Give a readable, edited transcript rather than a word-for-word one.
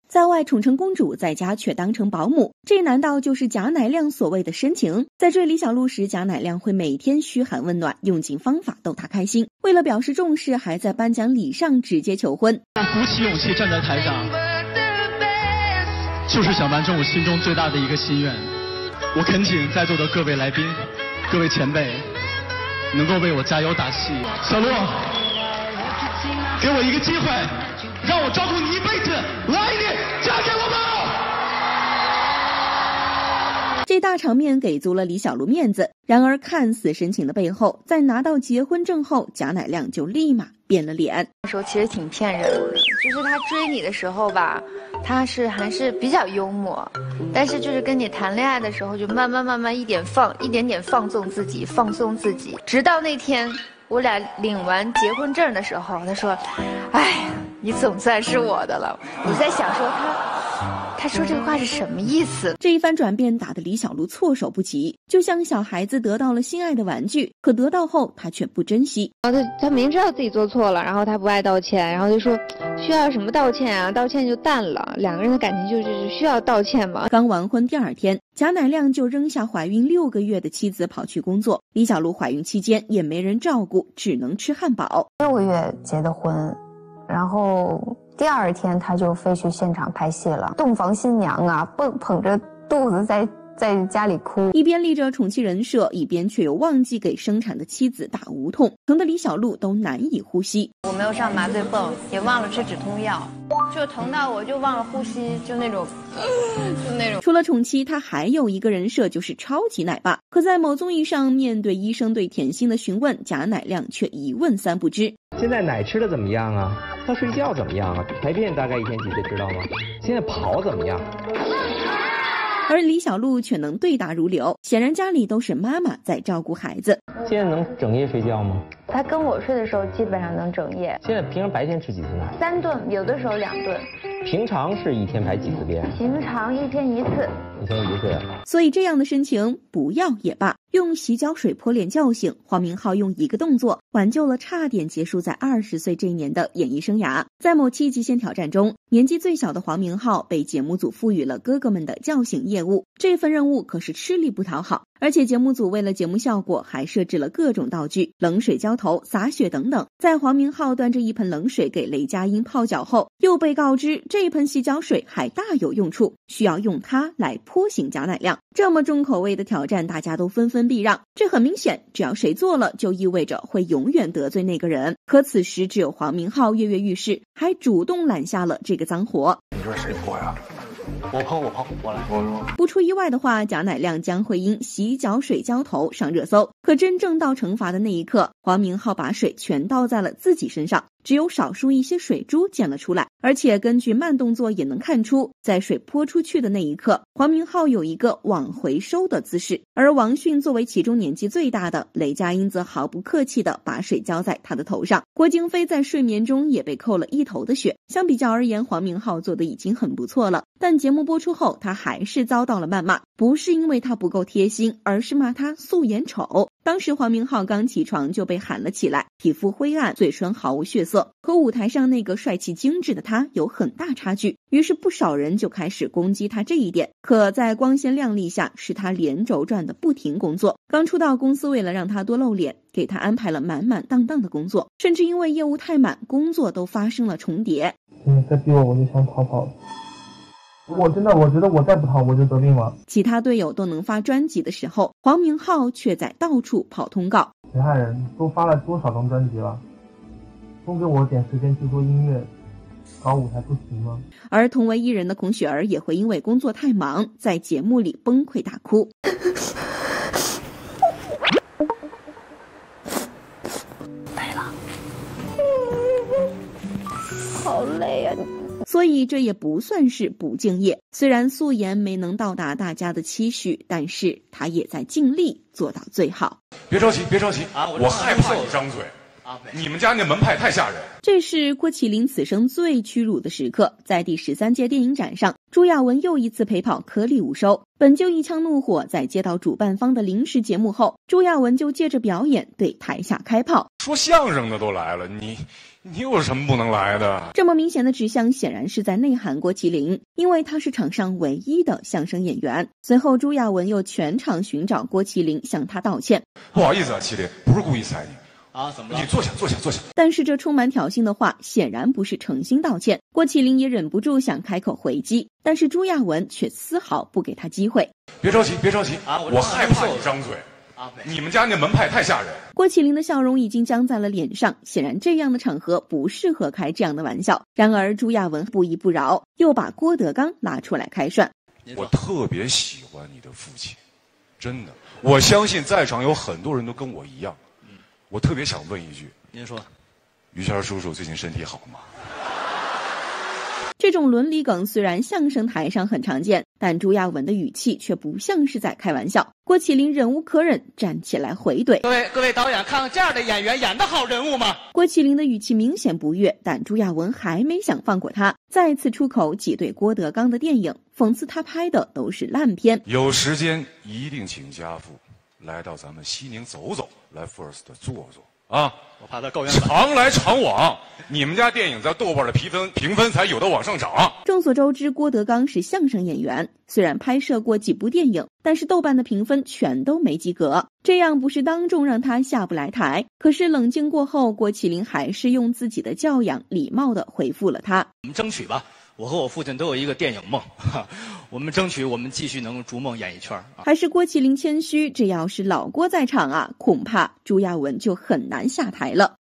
在外宠成公主，在家却当成保姆，这难道就是贾乃亮所谓的深情？在追李小璐时，贾乃亮会每天嘘寒问暖，用尽方法逗她开心。为了表示重视，还在颁奖礼上直接求婚。 鼓起勇气站在台上，就是想完成我心中最大的一个心愿。我恳请在座的各位来宾、各位前辈，能够为我加油打气。小璐，给我一个机会，让我照顾你一辈子，来一点，嫁给我吧！ 这大场面给足了李小璐面子。然而看似深情的背后，在拿到结婚证后，贾乃亮就立马变了脸。 那时候其实挺骗人的，就是他追你的时候吧，他还是比较幽默，但是就是跟你谈恋爱的时候，就慢慢一点点放纵自己，直到那天我俩领完结婚证的时候，他说：“哎，你总算是我的了。”我在想说他说这个话是什么意思？ 这一番转变打得李小璐措手不及，就像小孩子得到了心爱的玩具，可得到后他却不珍惜。 他明知道自己做错了，然后他不爱道歉，然后就说需要什么道歉啊？道歉就淡了，两个人的感情就是需要道歉吗？ 刚完婚第2天，贾乃亮就扔下怀孕6个月的妻子跑去工作。李小璐怀孕期间也没人照顾，只能吃汉堡。 6个月结的婚，然后第2天他就飞去现场拍戏了，洞房新娘啊，捧着肚子在家里哭， 一边立着宠妻人设，一边却又忘记给生产的妻子打无痛，疼得李小璐都难以呼吸。 我没有上麻醉泵，也忘了吃止痛药，就疼到我就忘了呼吸，就那种。 除了宠妻，他还有一个人设，就是超级奶爸。可在某综艺上，面对医生对甜心的询问，贾乃亮却一问3不知。 现在奶吃的怎么样啊？他睡觉怎么样啊？排便大概1天几次知道吗？现在跑怎么样？ 而李小璐却能对答如流，显然家里都是妈妈在照顾孩子。 现在能整夜睡觉吗？ 他跟我睡的时候基本上能整夜。 现在平常白天吃几次奶 ？3顿，有的时候2顿。 平常是1天排几次便？ 平常1天1次。 1天1次。 所以这样的深情不要也罢。用洗脚水泼脸叫醒黄明昊，用一个动作挽救了差点结束在20岁这一年的演艺生涯。在某期极限挑战中，年纪最小的黄明昊被节目组赋予了哥哥们的叫醒业务，这份任务可是吃力不讨好，而且节目组为了节目效果还设置了各种道具，冷水浇头、洒血等等。在黄明昊端着一盆冷水给雷佳音泡脚后，又被告知这盆洗脚水还大有用处，需要用它来泼醒贾乃亮。这么重口味的挑战，大家都纷纷避让，这很明显，只要谁做了，就意味着会永远得罪那个人。可此时只有黄明昊跃跃欲试，还主动揽下了这个脏活。 你说谁泼呀？我泼，我来。 不出意外的话，贾乃亮将会因洗脚水浇头上热搜。可真正到惩罚的那一刻，黄明昊把水全倒在了自己身上，只有少数一些水珠溅了出来。而且根据慢动作也能看出，在水泼出去的那一刻，黄明昊有一个往回收的姿势。而王迅作为其中年纪最大的，雷佳音则毫不客气地把水浇在他的头上。郭京飞在睡眠中也被扣了一头的血。相比较而言，黄明昊做的已经很不错了，但节目播出后，他还是遭到了谩骂，不是因为他不够贴心，而是骂他素颜丑。当时黄明昊刚起床就被喊了起来，皮肤灰暗，嘴唇毫无血色，和舞台上那个帅气精致的他有很大差距。于是不少人就开始攻击他这一点。可在光鲜亮丽下，是他连轴转的不停工作。刚出道，公司为了让他多露脸，给他安排了满满当当的工作，甚至因为业务太满，工作都发生了重叠。 再逼我就想逃跑。我觉得我再不逃我就得病了。 其他队友都能发专辑的时候，黄明昊却在到处跑通告。 其他人都发了多少张专辑了，都给我点时间去做音乐搞舞台不行吗？ 而同为艺人的孔雪儿也会因为工作太忙，在节目里崩溃大哭。 累了， 好累啊。 所以这也不算是不敬业，虽然素颜没能到达大家的期许，但是他也在尽力做到最好。 别着急啊！我害怕你张嘴你们家那门派太吓人。 这是郭麒麟此生最屈辱的时刻。在第13届电影展上，朱亚文又一次陪跑颗粒无收。本就一腔怒火，在接到主办方的临时节目后，朱亚文就借着表演对台下开炮。 说相声的都来了，你有什么不能来的？ 这么明显的指向显然是在内涵郭麒麟，因为他是场上唯一的相声演员。随后朱亚文又全场寻找郭麒麟向他道歉。 不好意思啊，麒麟，不是故意踩你。 怎么了？ 你坐下。 但是这充满挑衅的话显然不是诚心道歉，郭麒麟也忍不住想开口回击，但是朱亚文却丝毫不给他机会。 别着急我害怕你张嘴。你们家那门派太吓人。 郭麒麟的笑容已经僵在了脸上，显然这样的场合不适合开这样的玩笑。然而朱亚文不依不饶，又把郭德纲拉出来开涮。 我特别喜欢你的父亲，真的，我相信在场有很多人都跟我一样。我特别想问一句， 您说， 于谦叔叔最近身体好吗？ 这种伦理梗虽然相声台上很常见，但朱亚文的语气却不像是在开玩笑。郭麒麟忍无可忍，站起来回怼： 各位导演，看看这样的演员演得好人物吗？ 郭麒麟的语气明显不悦，但朱亚文还没想放过他，再次出口挤兑郭德纲的电影，讽刺他拍的都是烂片。 有时间一定请家父来到咱们西宁走走，来 First 坐坐啊！ 我怕他够远。 常来常往，你们家电影在豆瓣的评分才有的往上涨。 众所周知，郭德纲是相声演员，虽然拍摄过几部电影，但是豆瓣的评分全都没及格，这样不是当众让他下不来台。可是冷静过后，郭麒麟还是用自己的教养礼貌地回复了他： 我们争取吧，我和我父亲都有一个电影梦，我们争取我们继续能逐梦演艺圈。 还是郭麒麟谦虚，这要是老郭在场啊，恐怕朱亚文就很难下台了。